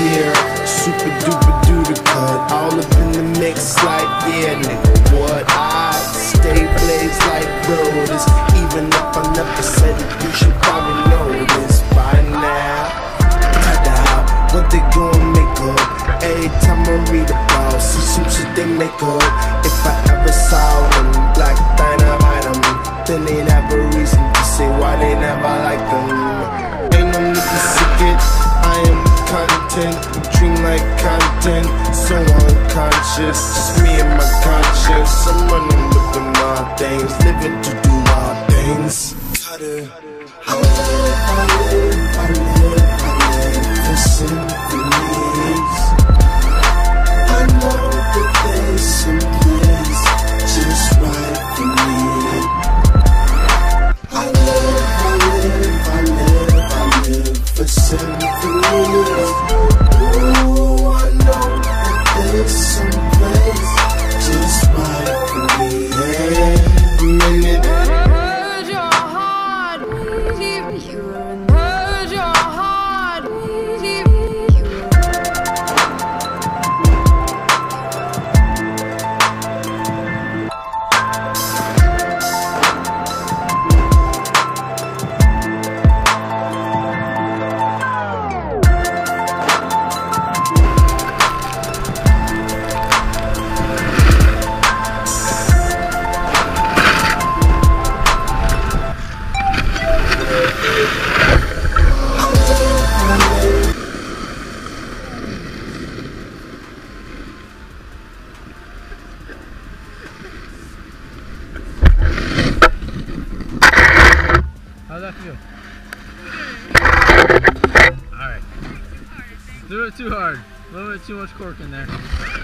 Yeah, super duper duper cut. All up in the mix like, yeah, nigga, what? I stay blazed like Brodus. Even if I never said it, you should probably know this by now. What they gon' make up? Every time I read about, see some shit they make up. If I ever saw them, Black Dynamite them, then they'd have a reason to say why they never like them. Ain't no need to seek it, I am content, dream like content, so unconscious. Just me and my conscience, I'm running with the my things, living to do my things. Cutter. I live for symphonies. I know that there's some place just right for me. I live for symphonies. Ooh, I know that there's some place just right for me. Yeah, minute. How'd that feel? Alright. Do it too hard. A little bit too much cork in there.